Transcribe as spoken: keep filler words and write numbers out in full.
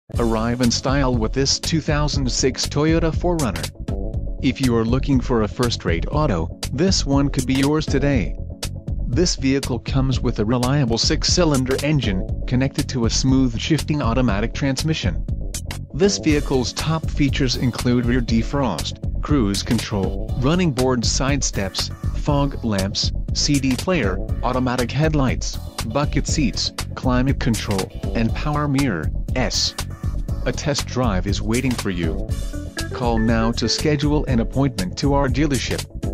Arrive in style with this two thousand six Toyota four runner. If you are looking for a first-rate auto, this one could be yours today. This vehicle comes with a reliable six-cylinder engine, connected to a smooth shifting automatic transmission. This vehicle's top features include rear defrost, cruise control, running board side steps, fog lamps, C D player, automatic headlights, bucket seats, climate control, and power mirrors. A test drive is waiting for you. Call now to schedule an appointment to our dealership.